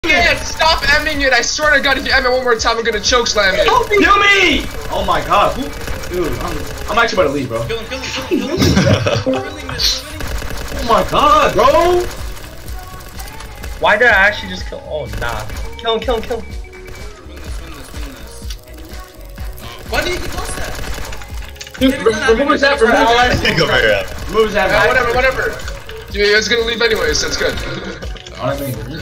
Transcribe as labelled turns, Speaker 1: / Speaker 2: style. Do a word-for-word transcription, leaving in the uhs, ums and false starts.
Speaker 1: Yeah, stop emming it. I swear to God, if you em it one more time, I'm gonna choke slam it.
Speaker 2: Kill me! Oh my God. Dude, I'm, I'm actually about to leave, bro.
Speaker 3: Kill him, kill him, kill him, kill him.
Speaker 2: Oh my God, bro.
Speaker 4: Why did I actually just kill? Oh, nah. Kill him, kill him, kill him.
Speaker 3: Why did you lost that?
Speaker 2: Dude, remove his app, remove his app.
Speaker 5: Think over here.
Speaker 2: Remove his app.
Speaker 1: Yeah, whatever, whatever. Dude, it's gonna leave anyways, so it's good.
Speaker 2: Honestly.